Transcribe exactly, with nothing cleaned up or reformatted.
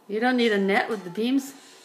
You don't need a net with the beams?